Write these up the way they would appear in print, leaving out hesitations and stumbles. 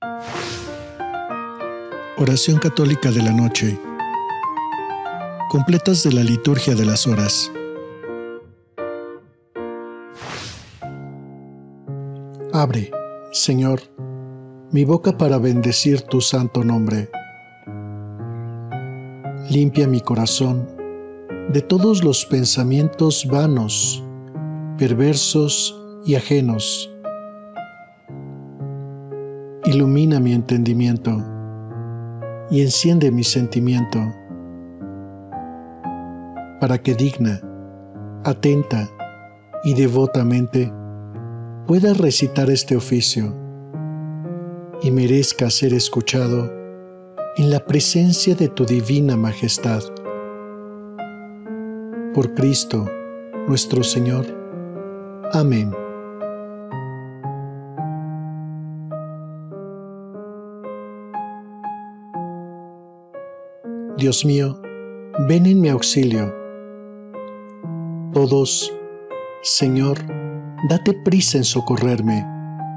Oración católica de la noche. Completas de la liturgia de las horas. Abre, Señor, mi boca para bendecir tu santo nombre. Limpia mi corazón de todos los pensamientos vanos, perversos y ajenos. Ilumina mi entendimiento y enciende mi sentimiento, para que digna, atenta y devotamente pueda recitar este oficio y merezca ser escuchado en la presencia de tu divina majestad. Por Cristo, nuestro Señor. Amén. Dios mío, ven en mi auxilio. Todos, Señor, date prisa en socorrerme.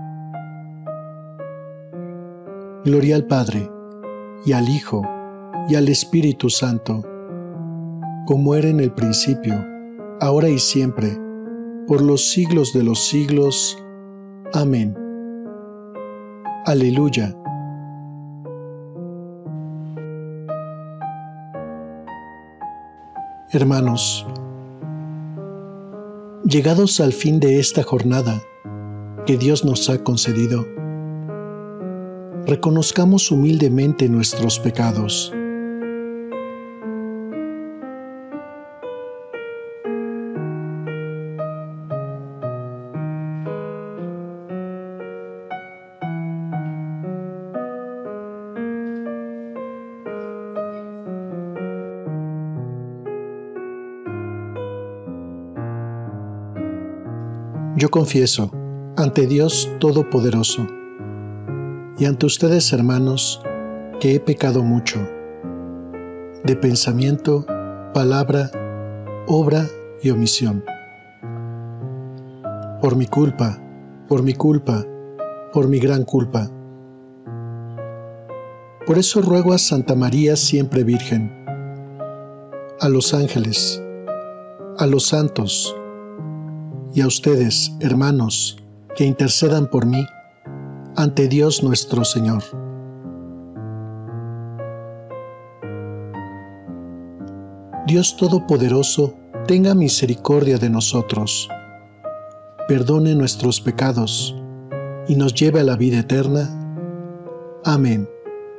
Gloria al Padre, y al Hijo, y al Espíritu Santo, como era en el principio, ahora y siempre, por los siglos de los siglos. Amén. Aleluya. Hermanos, llegados al fin de esta jornada que Dios nos ha concedido, reconozcamos humildemente nuestros pecados. Yo confieso ante Dios Todopoderoso y ante ustedes, hermanos, que he pecado mucho, de pensamiento, palabra, obra y omisión. Por mi culpa, por mi gran culpa. Por eso ruego a Santa María siempre Virgen, a los ángeles, a los santos, y a ustedes, hermanos, que intercedan por mí ante Dios nuestro Señor. Dios Todopoderoso, tenga misericordia de nosotros, perdone nuestros pecados y nos lleve a la vida eterna. Amén.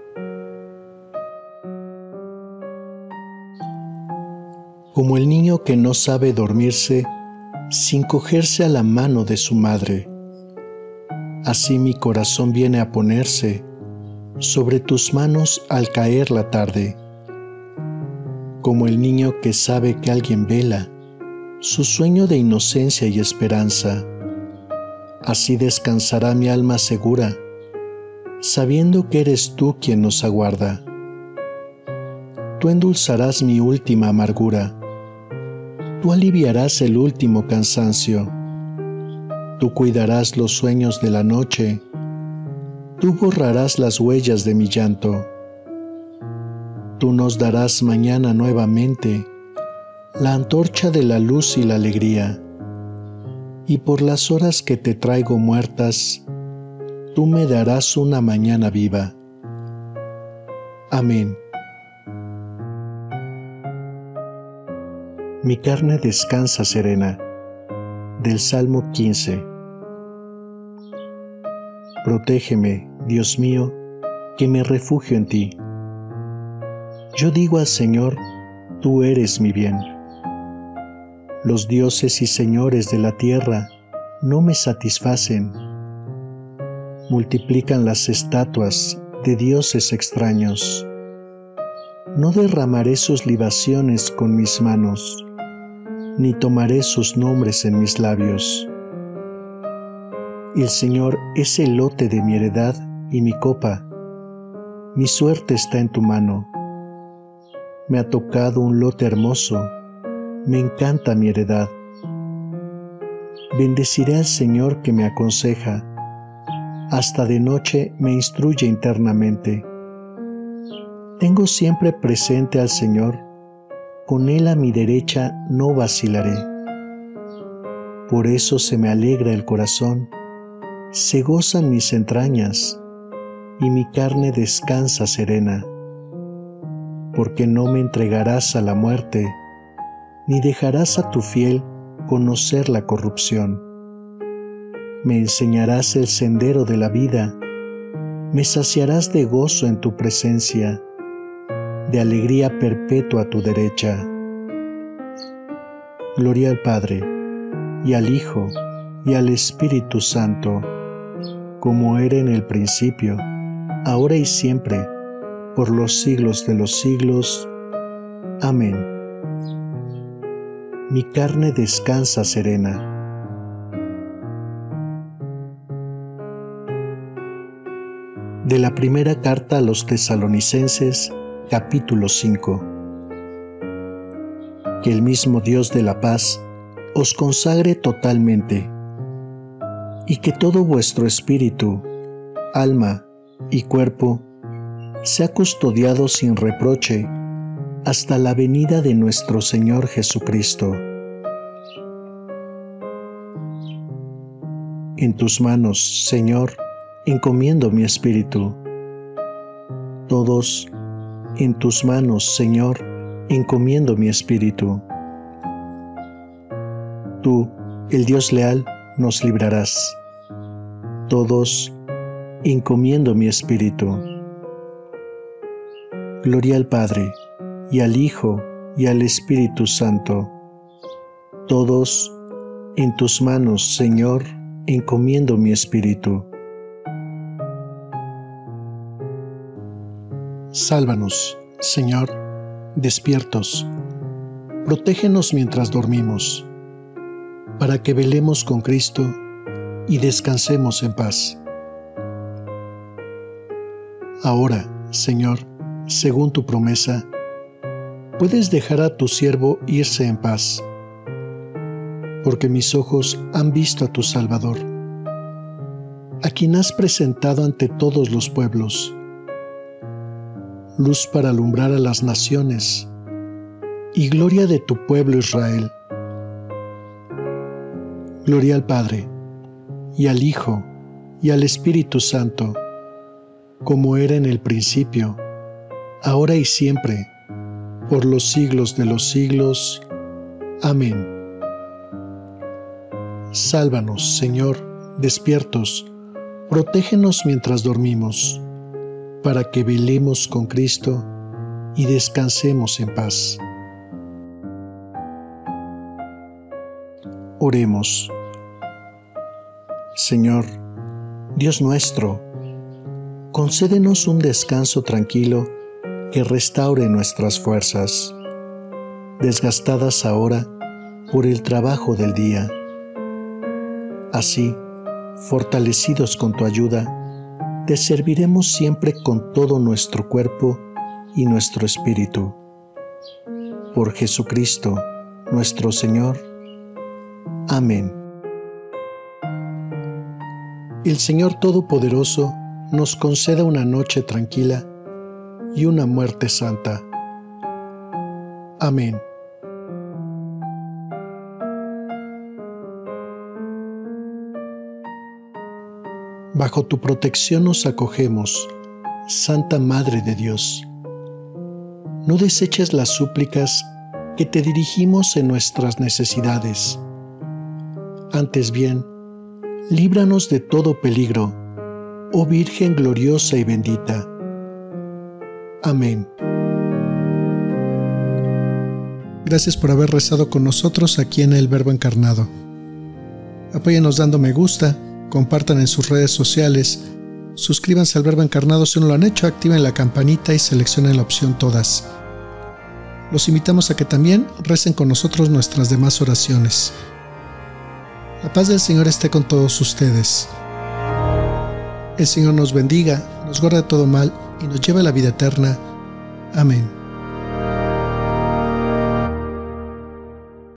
Como el niño que no sabe dormirse sin cogerse a la mano de su madre, así mi corazón viene a ponerse sobre tus manos al caer la tarde. Como el niño que sabe que alguien vela su sueño de inocencia y esperanza, así descansará mi alma segura, sabiendo que eres tú quien nos aguarda. Tú endulzarás mi última amargura. Tú aliviarás el último cansancio. Tú cuidarás los sueños de la noche. Tú borrarás las huellas de mi llanto. Tú nos darás mañana nuevamente la antorcha de la luz y la alegría. Y por las horas que te traigo muertas, tú me darás una mañana viva. Amén. Mi carne descansa serena. Del Salmo 15. Protégeme, Dios mío, que me refugio en ti. Yo digo al Señor, tú eres mi bien. Los dioses y señores de la tierra no me satisfacen. Multiplican las estatuas de dioses extraños. No derramaré sus libaciones con mis manos, ni tomaré sus nombres en mis labios. El Señor es el lote de mi heredad y mi copa. Mi suerte está en tu mano. Me ha tocado un lote hermoso. Me encanta mi heredad. Bendeciré al Señor que me aconseja. hasta de noche me instruye internamente. Tengo siempre presente al Señor, con Él a mi derecha no vacilaré. Por eso se me alegra el corazón, se gozan mis entrañas, y mi carne descansa serena, porque no me entregarás a la muerte, ni dejarás a tu fiel conocer la corrupción. Me enseñarás el sendero de la vida, me saciarás de gozo en tu presencia, de alegría perpetua a tu derecha. Gloria al Padre, y al Hijo, y al Espíritu Santo, como era en el principio, ahora y siempre, por los siglos de los siglos. Amén. Mi carne descansa serena. De la primera carta a los Tesalonicenses, capítulo 5. Que el mismo Dios de la paz os consagre totalmente, y que todo vuestro espíritu, alma y cuerpo sea custodiado sin reproche hasta la venida de nuestro Señor Jesucristo. En tus manos, Señor, encomiendo mi espíritu. Todos en tus manos, Señor, encomiendo mi espíritu. Tú, el Dios leal, nos librarás. Todos encomiendo mi espíritu. Gloria al Padre, y al Hijo, y al Espíritu Santo. Todos en tus manos, Señor, encomiendo mi espíritu. Sálvanos, Señor, despiertos. Protégenos mientras dormimos, para que velemos con Cristo y descansemos en paz. Ahora, Señor, según tu promesa, puedes dejar a tu siervo irse en paz, porque mis ojos han visto a tu Salvador, a quien has presentado ante todos los pueblos, luz para alumbrar a las naciones y gloria de tu pueblo Israel. Gloria al Padre, y al Hijo, y al Espíritu Santo, como era en el principio, ahora y siempre, por los siglos de los siglos. Amén. Sálvanos, Señor, despiertos, protégenos mientras dormimos, para que velemos con Cristo y descansemos en paz. Oremos. Señor, Dios nuestro, concédenos un descanso tranquilo que restaure nuestras fuerzas, desgastadas ahora por el trabajo del día. Así, fortalecidos con tu ayuda, te serviremos siempre con todo nuestro cuerpo y nuestro espíritu. Por Jesucristo, nuestro Señor. Amén. El Señor Todopoderoso nos conceda una noche tranquila y una muerte santa. Amén. Bajo tu protección nos acogemos, Santa Madre de Dios. No deseches las súplicas que te dirigimos en nuestras necesidades. Antes bien, líbranos de todo peligro, oh Virgen gloriosa y bendita. Amén. Gracias por haber rezado con nosotros aquí en El Verbo Encarnado. Apóyenos dando me gusta, compartan en sus redes sociales, suscríbanse al Verbo Encarnado si no lo han hecho, activen la campanita y seleccionen la opción Todas. Los invitamos a que también recen con nosotros nuestras demás oraciones. La paz del Señor esté con todos ustedes. El Señor nos bendiga, nos guarde de todo mal y nos lleve a la vida eterna. Amén.